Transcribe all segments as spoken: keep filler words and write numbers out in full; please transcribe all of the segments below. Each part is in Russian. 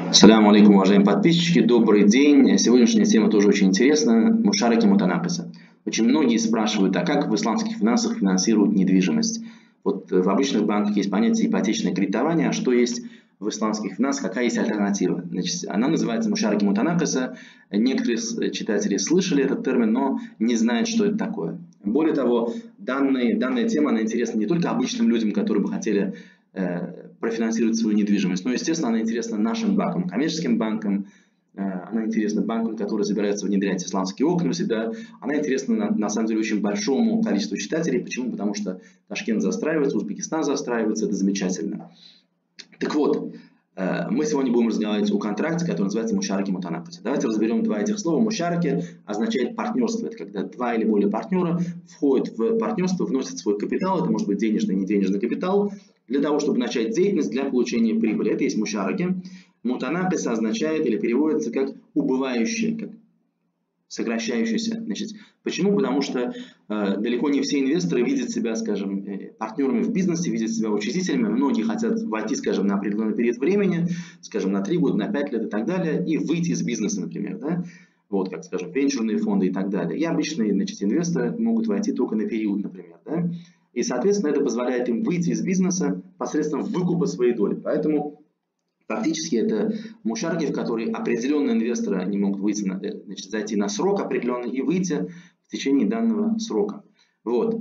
Саляму алейкум, уважаемые подписчики, добрый день. Сегодняшняя тема тоже очень интересная. Мушараки Мутанакиса. Очень многие спрашивают, а как в исламских финансах финансируют недвижимость? Вот в обычных банках есть понятие ипотечное кредитование, а что есть в исламских финансах, какая есть альтернатива? Значит, она называется Мушараки Мутанакиса. Некоторые читатели слышали этот термин, но не знают, что это такое. Более того, данные, данная тема она интересна не только обычным людям, которые бы хотели э, профинансировать свою недвижимость, но, естественно, она интересна нашим банкам, коммерческим банкам, э, она интересна банкам, которые собираются внедрять исламские окна у себя, она интересна, на, на самом деле, очень большому количеству читателей. Почему? Потому что Ташкент застраивается, Узбекистан застраивается, это замечательно. Так вот, мы сегодня будем разговаривать о контракте, который называется Мушараки Мутанакиса. Давайте разберем два этих слова. Мушараки означает партнерство. Это когда два или более партнера входят в партнерство, вносят свой капитал, это может быть денежный, не денежный капитал, для того, чтобы начать деятельность для получения прибыли. Это есть мушараки. Мутанакиса означает или переводится как убывающее, как сокращающийся. Значит, почему? Потому что э, далеко не все инвесторы видят себя, скажем, э, партнерами в бизнесе, видят себя учредителями. Многие хотят войти, скажем, на определенный период времени, скажем, на три года, на пять лет и так далее, и выйти из бизнеса, например, да? Вот, как, скажем, венчурные фонды и так далее. И обычные, значит, инвесторы могут войти только на период, например, да? И, соответственно, это позволяет им выйти из бизнеса посредством выкупа своей доли. Поэтому фактически это мушараки, в которые определенные инвесторы они могут выйти на, значит, зайти на срок определенный и выйти в течение данного срока. Вот.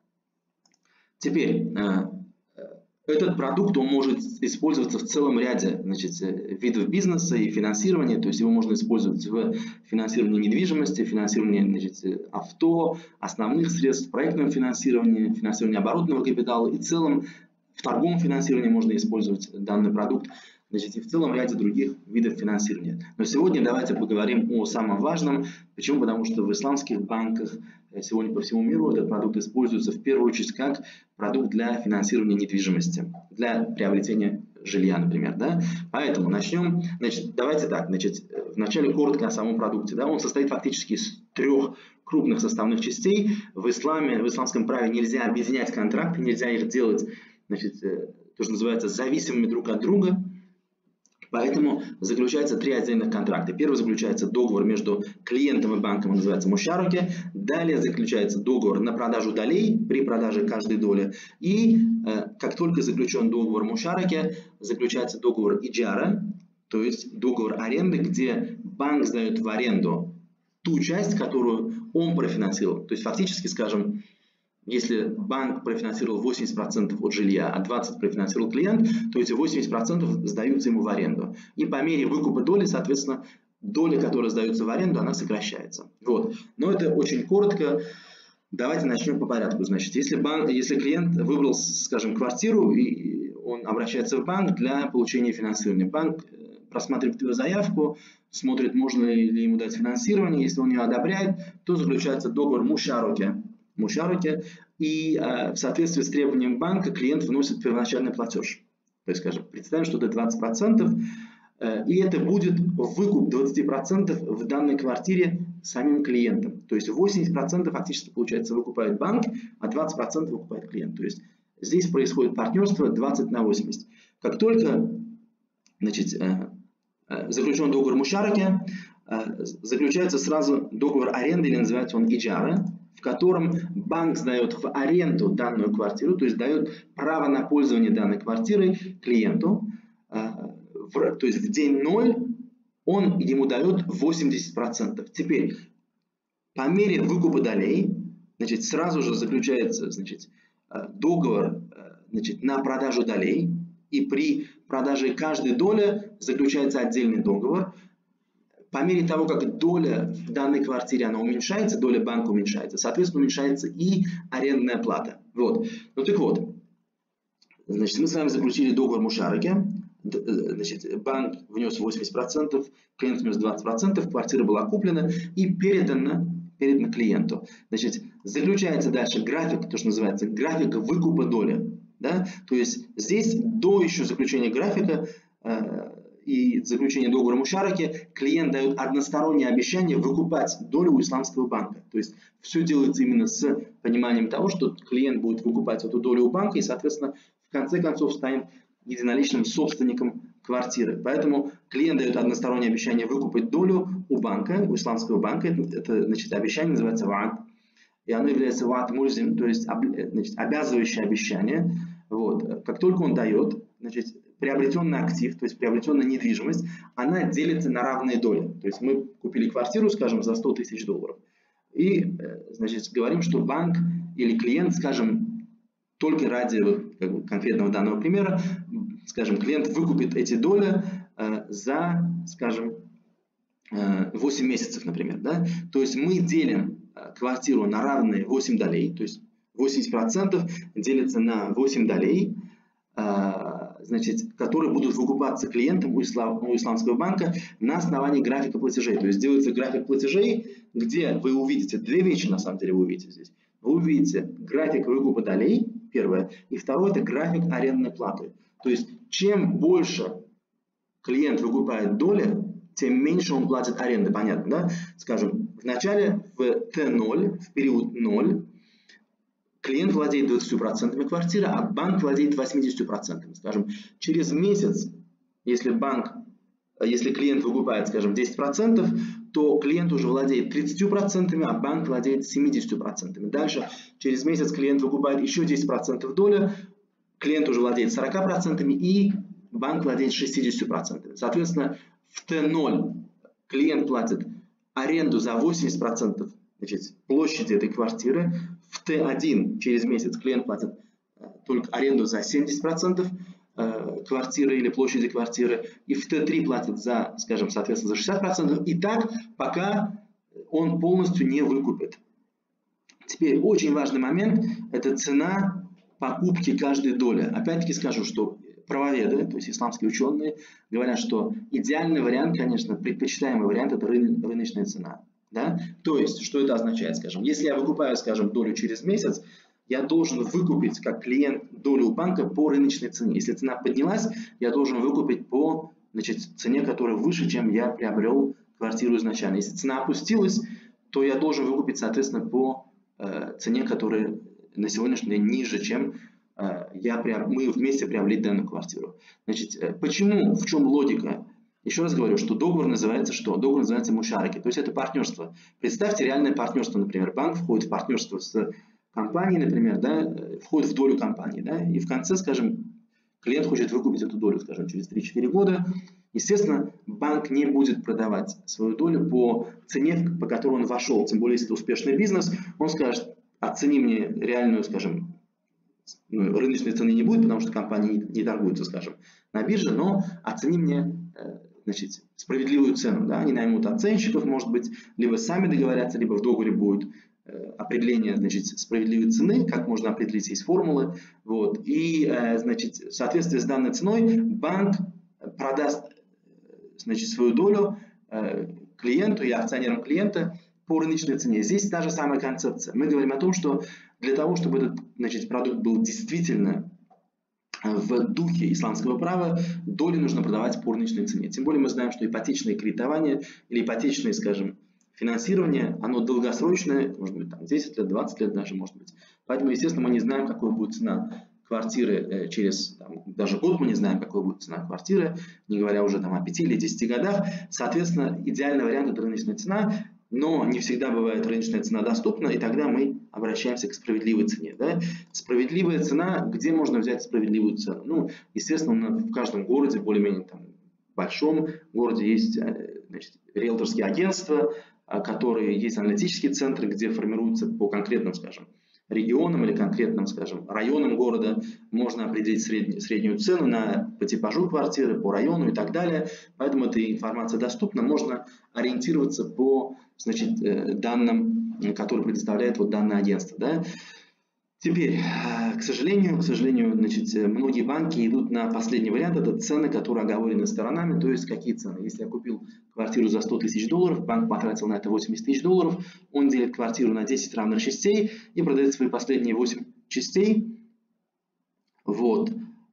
Теперь, этот продукт он может использоваться в целом ряде, значит, видов бизнеса и финансирования. То есть его можно использовать в финансировании недвижимости, финансировании, значит, авто, основных средств, проектном финансировании, финансировании оборотного капитала. И в целом в торговом финансировании можно использовать данный продукт. Значит, и в целом ряде других видов финансирования. Но сегодня давайте поговорим о самом важном. Почему? Потому что в исламских банках сегодня по всему миру этот продукт используется в первую очередь как продукт для финансирования недвижимости, для приобретения жилья, например. Да? Поэтому начнем. Значит, давайте так. Значит, вначале коротко о самом продукте. Да? Он состоит фактически из трех крупных составных частей. В исламе, в исламском праве нельзя объединять контракты, нельзя их делать, значит, то, что называется, зависимыми друг от друга. Поэтому заключается три отдельных контракта. Первый заключается договор между клиентом и банком, он называется мушараки. Далее заключается договор на продажу долей при продаже каждой доли. И э, как только заключен договор мушараки, заключается договор иджара, то есть договор аренды, где банк сдает в аренду ту часть, которую он профинансировал. То есть фактически, скажем, если банк профинансировал восемьдесят процентов от жилья, а двадцать процентов профинансировал клиент, то эти восемьдесят процентов сдаются ему в аренду. И по мере выкупа доли, соответственно, доля, которая сдается в аренду, она сокращается. Вот. Но это очень коротко. Давайте начнем по порядку. Значит, если, банк, если клиент выбрал, скажем, квартиру, и он обращается в банк для получения финансирования. Банк просматривает его заявку, смотрит, можно ли ему дать финансирование. Если он ее одобряет, то заключается договор мушараки. Мушараки, и э, в соответствии с требованием банка клиент вносит первоначальный платеж. То есть, скажем, представим, что это двадцать процентов, э, и это будет выкуп двадцать процентов в данной квартире самим клиентом. То есть восемьдесят процентов фактически, получается, выкупает банк, а двадцать процентов выкупает клиент. То есть здесь происходит партнерство двадцать на восемьдесят. Как только, значит, э, э, заключен договор мушараки, э, заключается сразу договор аренды, или называется он иджара, в котором банк сдает в аренду данную квартиру, то есть дает право на пользование данной квартирой клиенту, то есть в день ноль он ему дает восемьдесят процентов. Теперь, по мере выкупа долей, значит, сразу же заключается, значит, договор, значит, на продажу долей, и при продаже каждой доли заключается отдельный договор. По мере того, как доля в данной квартире она уменьшается, доля банка уменьшается, соответственно, уменьшается и арендная плата. Вот. Ну так вот, значит, мы с вами заключили договор мушараки, значит, банк внес восемьдесят процентов, клиент внес двадцать процентов, квартира была куплена и передана, передана клиенту. Значит, заключается дальше график, то, что называется график выкупа доли. Да? То есть здесь до еще заключения графика и заключение договора мушараки клиент дает одностороннее обещание выкупать долю у исламского банка. То есть все делается именно с пониманием того, что клиент будет выкупать эту долю у банка и, соответственно, в конце концов станет единоличным собственником квартиры. Поэтому клиент дает одностороннее обещание выкупить долю у банка, у исламского банка. Это, это значит, обещание называется ва'д. И оно является ва'д мульзим, то есть, значит, обязывающее обещание. Вот. Как только он дает, значит, приобретенный актив, то есть приобретенная недвижимость, она делится на равные доли. То есть мы купили квартиру, скажем, за сто тысяч долларов. И, значит, говорим, что банк или клиент, скажем, только ради как бы, конкретного данного примера, скажем, клиент выкупит эти доли э, за, скажем, э, восемь месяцев, например. Да? То есть мы делим э, квартиру на равные восемь долей, то есть восемьдесят процентов делится на восемь долей, э, значит, которые будут выкупаться клиентам у, ислам, у исламского банка на основании графика платежей. То есть делается график платежей, где вы увидите две вещи, на самом деле вы увидите здесь. Вы увидите график выкупа долей, первое, и второе, это график арендной платы. То есть, чем больше клиент выкупает доли, тем меньше он платит аренды, понятно, да? Скажем, в начале в Т ноль, в период ноль, клиент владеет двадцатью процентами квартиры, а банк владеет восьмидесятью процентами. Скажем, через месяц, если банк, если клиент выкупает, скажем, десять процентов, то клиент уже владеет тридцатью процентами, а банк владеет семидесятью процентами. Дальше, через месяц клиент выкупает еще десять процентов доли, клиент уже владеет сорока процентами и банк владеет шестьюдесятью процентами. Соответственно, в Т ноль клиент платит аренду за восемьдесят процентов, значит, площади этой квартиры. В Т один через месяц клиент платит только аренду за семьдесят процентов квартиры или площади квартиры. И в Т три платит за, скажем, соответственно, за шестьдесят процентов. И так, пока он полностью не выкупит. Теперь очень важный момент – это цена покупки каждой доли. Опять-таки скажу, что правоведы, то есть исламские ученые, говорят, что идеальный вариант, конечно, предпочитаемый вариант – это рыночная цена. Да? То есть, что это означает, скажем, если я выкупаю, скажем, долю через месяц, я должен выкупить как клиент долю у банка по рыночной цене. Если цена поднялась, я должен выкупить по, значит, цене, которая выше, чем я приобрел квартиру изначально. Если цена опустилась, то я должен выкупить, соответственно, по э, цене, которая на сегодняшний день ниже, чем э, я, мы вместе приобрели данную квартиру. Значит, э, почему, в чем логика? Еще раз говорю, что договор называется что? Договор называется мушараки, то есть это партнерство. Представьте реальное партнерство, например, банк входит в партнерство с компанией, например, да, входит в долю компании, да, и в конце, скажем, клиент хочет выкупить эту долю, скажем, через три-четыре года. Естественно, банк не будет продавать свою долю по цене, по которой он вошел, тем более, если это успешный бизнес, он скажет, оцени мне реальную, скажем, ну, рыночной цены не будет, потому что компания не торгуется, скажем, на бирже, но оцени мне, значит, справедливую цену, да, они наймут оценщиков, может быть, либо сами договорятся, либо в договоре будет определение, значит, справедливой цены, как можно определить, есть формулы, вот, и, значит, в соответствии с данной ценой банк продаст, значит, свою долю клиенту и акционерам клиента по рыночной цене. Здесь та же самая концепция. Мы говорим о том, что для того, чтобы этот, значит, продукт был действительно в духе исламского права, доли нужно продавать по рыночной цене. Тем более мы знаем, что ипотечное кредитование или ипотечное, скажем, финансирование, оно долгосрочное, может быть, там, десять лет, двадцать лет даже, может быть. Поэтому, естественно, мы не знаем, какой будет цена квартиры через, там, даже год мы не знаем, какой будет цена квартиры, не говоря уже там, о пяти или десяти годах. Соответственно, идеальный вариант – это рыночная цена, но не всегда бывает рыночная цена доступна, и тогда мы обращаемся к справедливой цене. Да? Справедливая цена, где можно взять справедливую цену? Ну, естественно, в каждом городе, более-менее там, большом городе есть, значит, риэлторские агентства, которые есть аналитические центры, где формируются по конкретным, скажем, регионам или конкретным, скажем, районам города, можно определить среднюю, среднюю цену на, по типажу квартиры, по району и так далее. Поэтому эта информация доступна, можно ориентироваться по, значит, данным, которые предоставляет вот данное агентство. Да? Теперь, к сожалению, к сожалению, значит, многие банки идут на последний вариант, это цены, которые оговорены сторонами, то есть какие цены. Если я купил квартиру за сто тысяч долларов, банк потратил на это восемьдесят тысяч долларов, он делит квартиру на десять равных частей и продает свои последние восемь частей, вот,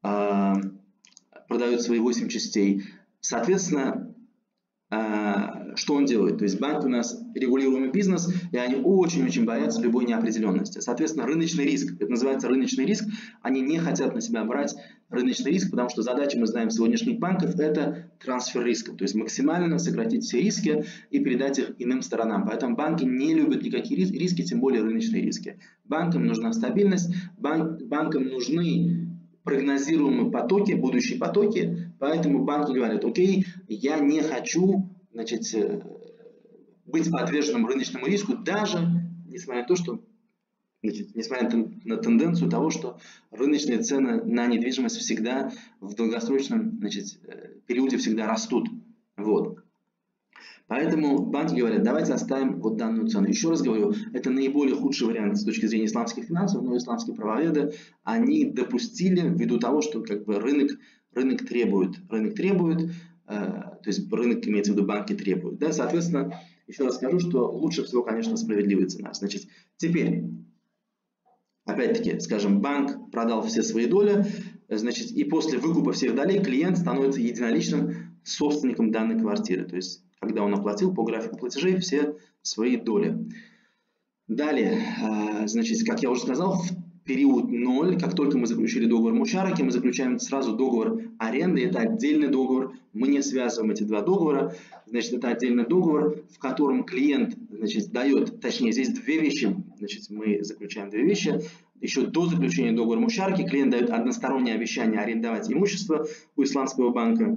продает свои восемь частей. Соответственно, что он делает? То есть банк у нас регулируемый бизнес, и они очень-очень боятся любой неопределенности. Соответственно, рыночный риск, это называется рыночный риск, они не хотят на себя брать рыночный риск, потому что задача, мы знаем, сегодняшних банков – это трансфер рисков, то есть максимально сократить все риски и передать их иным сторонам. Поэтому банки не любят никакие риски, тем более рыночные риски. Банкам нужна стабильность, банк, банкам нужны прогнозируемые потоки, будущие потоки, поэтому банки говорят: окей, я не хочу, значит, быть подверженным рыночному риску, даже несмотря на то, что, значит, несмотря на тенденцию того, что рыночные цены на недвижимость всегда в долгосрочном, значит, периоде всегда растут. Вот. Поэтому банки говорят: давайте оставим вот данную цену. Еще раз говорю, это наиболее худший вариант с точки зрения исламских финансов, но исламские правоведы, они допустили, ввиду того, что как бы рынок, рынок требует, рынок требует, э, то есть рынок, имеется в виду, банки требуют. Да? Соответственно, еще раз скажу, что лучше всего, конечно, справедливая цена. Значит, теперь, опять-таки, скажем, банк продал все свои доли, значит, и после выкупа всех долей клиент становится единоличным собственником данной квартиры. То есть, когда он оплатил по графику платежей все свои доли. Далее, значит, как я уже сказал, в период ноль, как только мы заключили договор мушараки, мы заключаем сразу договор аренды. Это отдельный договор, мы не связываем эти два договора. Значит, это отдельный договор, в котором клиент, значит, дает, точнее, здесь две вещи, значит, мы заключаем две вещи. Еще до заключения договора мушараки клиент дает одностороннее обещание арендовать имущество у исламского банка.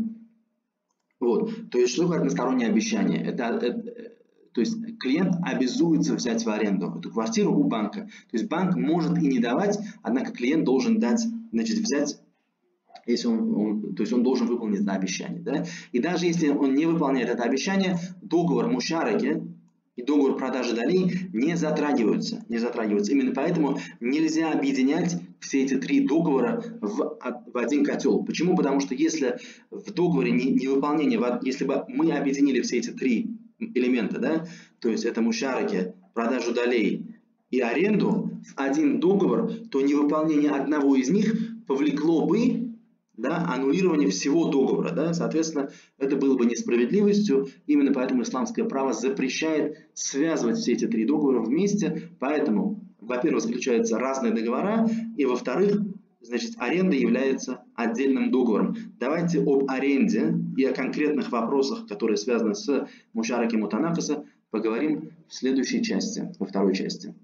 Вот. То есть, что такое одностороннее обещание? Это, это, то есть, клиент обязуется взять в аренду эту квартиру у банка. То есть, банк может и не давать, однако клиент должен дать, значит, взять, если он, он, то есть, он должен выполнить это обещание. Да? И даже если он не выполняет это обещание, договор мушараки и договор продажи долей не затрагиваются, не затрагиваются. Именно поэтому нельзя объединять все эти три договора в, в один котел. Почему? Потому что если в договоре невыполнение, не если бы мы объединили все эти три элемента, да, то есть это мушараки, продажу долей и аренду в один договор, то невыполнение одного из них повлекло бы, да, аннулирование всего договора. Да? Соответственно, это было бы несправедливостью. Именно поэтому исламское право запрещает связывать все эти три договора вместе. Поэтому, во-первых, заключаются разные договора, и, во-вторых, значит, аренда является отдельным договором. Давайте об аренде и о конкретных вопросах, которые связаны с мушараки мутанафиса, поговорим в следующей части, во второй части.